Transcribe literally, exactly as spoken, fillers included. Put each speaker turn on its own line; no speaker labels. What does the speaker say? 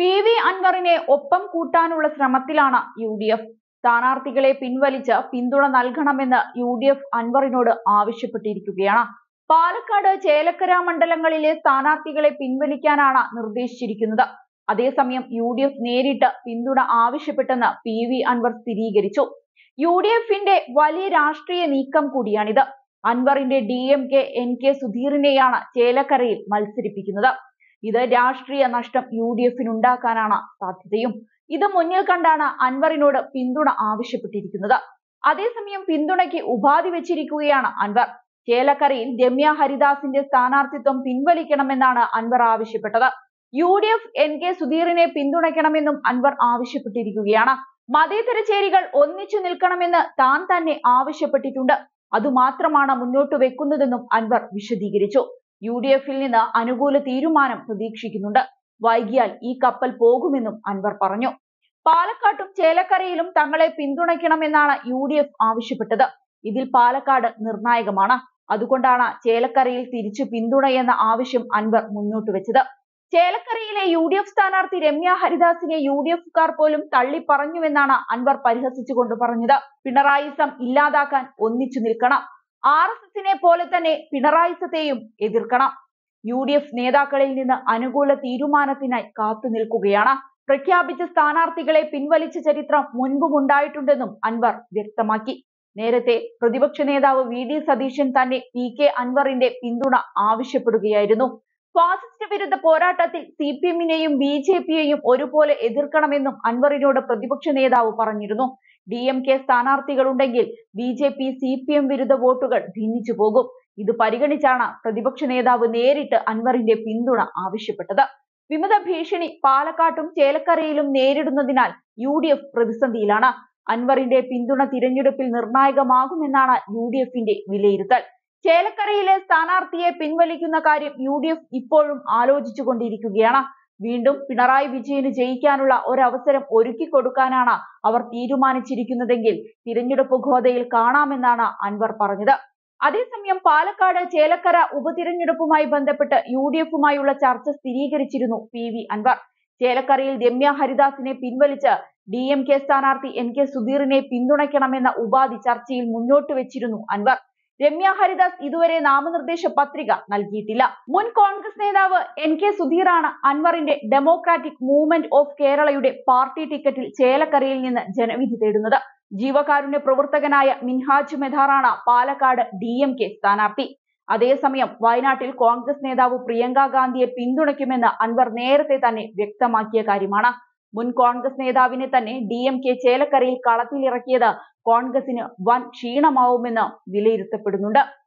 P V അൻവറിനെ ഒപ്പം കൂട്ടാനുള്ള ശ്രമത്തിലാണ് യു ഡി എഫ്. സ്ഥാനാർത്ഥികളെ പിൻവലിച്ച് പിന്തുണ നൽകണമെന്ന് യു ഡി എഫ് അൻവറിനോട് ആവശ്യപ്പെട്ടിരിക്കുകയാണ്. പാലക്കാട്, ചേലക്കര മണ്ഡലങ്ങളിലെ സ്ഥാനാർത്ഥികളെ പിൻവലിക്കാനാണ് നിർദ്ദേശിച്ചിരിക്കുന്നത്. അതേസമയം യു ഡി എഫ് നേരിട്ട് പിന്തുണ ആവശ്യപ്പെട്ടെന്ന് പി വി അൻവർ സ്ഥിരീകരിച്ചു. യു ഡി എഫിന്റെ വലിയ രാഷ്ട്രീയ നീക്കം കൂടിയാണിത്. അൻവറിന്റെ D M K N K സുധീറിനെയാണ് ചേലക്കരയിൽ മത്സരിപ്പിക്കുന്നത്. ഇത് രാഷ്ട്രീയ നഷ്ടം യു ഡി എഫിനുണ്ടാക്കാനാണ് സാധ്യതയും. ഇത് മുന്നിൽ കണ്ടാണ് അൻവറിനോട് പിന്തുണ ആവശ്യപ്പെട്ടിരിക്കുന്നത്. അതേസമയം പിന്തുണയ്ക്ക് ഉപാധി വെച്ചിരിക്കുകയാണ് അൻവർ. ചേലക്കരയിൽ രമ്യ ഹരിദാസിന്റെ സ്ഥാനാർത്ഥിത്വം പിൻവലിക്കണമെന്നാണ് അൻവർ ആവശ്യപ്പെട്ടത്. U D F N K സുധീറിനെ പിന്തുണയ്ക്കണമെന്നും അൻവർ ആവശ്യപ്പെട്ടിരിക്കുകയാണ്. മതേതര ചേരികൾ ഒന്നിച്ചു നിൽക്കണമെന്ന് താൻ തന്നെ ആവശ്യപ്പെട്ടിട്ടുണ്ട്. അതുമാത്രമാണ് മുന്നോട്ട് വെക്കുന്നതെന്നും അൻവർ വിശദീകരിച്ചു. യു ഡി എഫിൽ നിന്ന് അനുകൂല തീരുമാനം പ്രതീക്ഷിക്കുന്നുണ്ട്. വൈകിയാൽ ഈ കപ്പൽ പോകുമെന്നും അൻവർ പറഞ്ഞു. പാലക്കാട്ടും ചേലക്കരയിലും തങ്ങളെ പിന്തുണയ്ക്കണമെന്നാണ് യു ഡി എഫ് ആവശ്യപ്പെട്ടത്. ഇതിൽ പാലക്കാട് നിർണായകമാണ്. അതുകൊണ്ടാണ് ചേലക്കരയിൽ തിരിച്ചു പിന്തുണയെന്ന ആവശ്യം അൻവർ മുന്നോട്ട് വെച്ചത്. ചേലക്കരയിലെ യു ഡി എഫ് സ്ഥാനാർത്ഥി രമ്യ ഹരിദാസിനെ യു ഡി എഫുകാർ പോലും തള്ളി പറഞ്ഞുവെന്നാണ് അൻവർ പരിഹസിച്ചുകൊണ്ട് പറഞ്ഞത്. പിണറായിസം ഇല്ലാതാക്കാൻ ഒന്നിച്ചു നിൽക്കണം. ആർ എസ് എസിനെ പോലെ തന്നെ പിണറായിസത്തെയും എതിർക്കണം. യു ഡി എഫ് നേതാക്കളിൽ നിന്ന് അനുകൂല തീരുമാനത്തിനായി കാത്തു നിൽക്കുകയാണ്. പ്രഖ്യാപിച്ച സ്ഥാനാർത്ഥികളെ പിൻവലിച്ച ചരിത്രം മുൻപും ഉണ്ടായിട്ടുണ്ടെന്നും അൻവർ വ്യക്തമാക്കി. നേരത്തെ പ്രതിപക്ഷ നേതാവ് വി ഡി സതീശൻ തന്നെ പി കെ അൻവറിന്റെ പിന്തുണ ആവശ്യപ്പെടുകയായിരുന്നു. ഫാസിസ്റ്റ് വിരുദ്ധ പോരാട്ടത്തിൽ സി പി എമ്മിനെയും ബി ജെ പിയെയും ഒരുപോലെ എതിർക്കണമെന്നും അൻവറിനോട് പ്രതിപക്ഷ നേതാവ് പറഞ്ഞിരുന്നു. ഡി എം കെ സ്ഥാനാർത്ഥികളുണ്ടെങ്കിൽ B J P C P M വിരുദ്ധ വോട്ടുകൾ ഭിന്നിച്ചു പോകും. ഇത് പരിഗണിച്ചാണ് പ്രതിപക്ഷ നേതാവ് നേരിട്ട് അൻവറിന്റെ പിന്തുണ ആവശ്യപ്പെട്ടത്. വിമത ഭീഷണി പാലക്കാട്ടും ചേലക്കരയിലും നേരിടുന്നതിനാൽ യു ഡി എഫ് പ്രതിസന്ധിയിലാണ്. അൻവറിന്റെ പിന്തുണ തിരഞ്ഞെടുപ്പിൽ നിർണായകമാകുമെന്നാണ് യു ഡി എഫിന്റെ വിലയിരുത്തൽ. ചേലക്കരയിലെ സ്ഥാനാർത്ഥിയെ പിൻവലിക്കുന്ന കാര്യം യു ഡി എഫ് ഇപ്പോഴും ആലോചിച്ചു കൊണ്ടിരിക്കുകയാണ്. വീണ്ടും പിണറായി വിജയന് ജയിക്കാനുള്ള ഒരവസരം ഒരുക്കി കൊടുക്കാനാണ് അവർ തീരുമാനിച്ചിരിക്കുന്നതെങ്കിൽ തിരഞ്ഞെടുപ്പ് ഗോതയിൽ കാണാമെന്നാണ് അൻവർ പറഞ്ഞത്. അതേസമയം പാലക്കാട്, ചേലക്കര ഉപതിരഞ്ഞെടുപ്പുമായി ബന്ധപ്പെട്ട് യു ഡി എഫുമായുള്ള ചർച്ച സ്ഥിരീകരിച്ചിരുന്നു പി വി അൻവർ. ചേലക്കരയിൽ രമ്യ ഹരിദാസിനെ പിൻവലിച്ച് ഡി എം കെ സ്ഥാനാർത്ഥി എൻ കെ സുധീറിനെ പിന്തുണയ്ക്കണമെന്ന ഉപാധി ചർച്ചയിൽ മുന്നോട്ട് വെച്ചിരുന്നു അൻവർ. രമ്യ ഹരിദാസ് ഇതുവരെ നാമനിർദ്ദേശ പത്രിക നൽകിയിട്ടില്ല. മുൻ കോൺഗ്രസ് നേതാവ് എൻ കെ സുധീറാണ് അൻവറിന്റെ ഡെമോക്രാറ്റിക് മൂവ്മെന്റ് ഓഫ് കേരളയുടെ പാർട്ടി ടിക്കറ്റിൽ ചേലക്കരയിൽ നിന്ന് ജനവിധി തേടുന്നത്. ജീവകാരുണ്യ പ്രവർത്തകനായ മിൻഹാജ് മെധാറാണ് പാലക്കാട് ഡി എം കെ സ്ഥാനാർത്ഥി. അതേസമയം വയനാട്ടിൽ കോൺഗ്രസ് നേതാവ് പ്രിയങ്ക ഗാന്ധിയെ പിന്തുണയ്ക്കുമെന്ന് അൻവർ നേരത്തെ തന്നെ വ്യക്തമാക്കിയ കാര്യമാണ്. മുൻ കോൺഗ്രസ് നേതാവിനെ തന്നെ ഡി എം കെ ചേലക്കരയിൽ കളത്തിലിറക്കിയത് കോൺഗ്രസിന് വൻ ക്ഷീണമാവുമെന്ന് വിലയിരുത്തപ്പെടുന്നുണ്ട്.